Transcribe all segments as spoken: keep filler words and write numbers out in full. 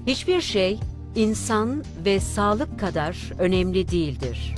Hiçbir şey insan ve sağlık kadar önemli değildir.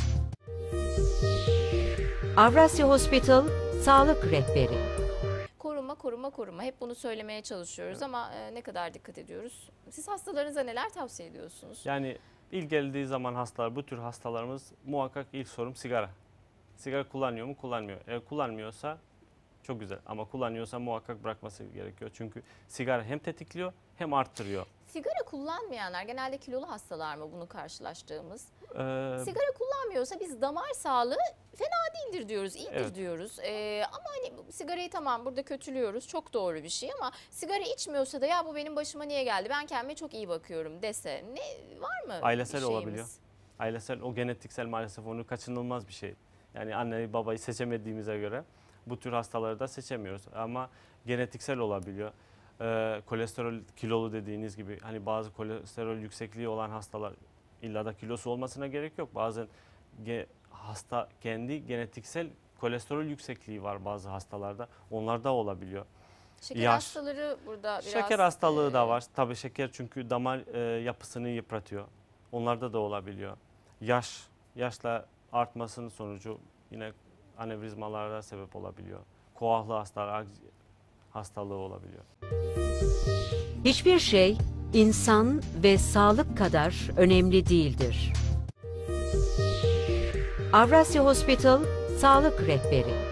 Avrasya Hospital Sağlık Rehberi. Koruma, koruma, koruma. Hep bunu söylemeye çalışıyoruz evet. ama e, ne kadar dikkat ediyoruz? Siz hastalarınıza neler tavsiye ediyorsunuz? Yani ilk geldiği zaman hastalar, bu tür hastalarımız muhakkak ilk sorum sigara. Sigara kullanıyor mu? Kullanmıyor. Eğer kullanmıyorsa çok güzel ama kullanıyorsa muhakkak bırakması gerekiyor. Çünkü sigara hem tetikliyor hem arttırıyor. Sigara kullanmayanlar genelde kilolu hastalar mı bunu karşılaştığımız? Ee, Sigara kullanmıyorsa biz damar sağlığı fena değildir diyoruz, iyidir evet. diyoruz. Ee, ama hani sigarayı tamam burada kötülüyoruz, çok doğru bir şey ama sigara içmiyorsa da ya bu benim başıma niye geldi, ben kendime çok iyi bakıyorum dese ne var mı? Ailesel olabiliyor. Ailesel, o genetiksel maalesef onu kaçınılmaz bir şey. Yani anneyi babayı seçemediğimize göre bu tür hastaları da seçemiyoruz ama genetiksel olabiliyor. Ee, kolesterol kilolu dediğiniz gibi hani bazı kolesterol yüksekliği olan hastalar illa da kilosu olmasına gerek yok. Bazen ge, hasta kendi genetiksel kolesterol yüksekliği var bazı hastalarda. Onlarda olabiliyor. Şeker Yaş, hastaları burada biraz... Şeker hastalığı e... da var. Tabii şeker çünkü damar e, yapısını yıpratıyor. Onlarda da olabiliyor. Yaş, yaşla artmasının sonucu yine anevrizmalara sebep olabiliyor. Koahlı hastalar hastalığı olabiliyor. Hiçbir şey insan ve sağlık kadar önemli değildir. Avrasya Hospital Sağlık Rehberi.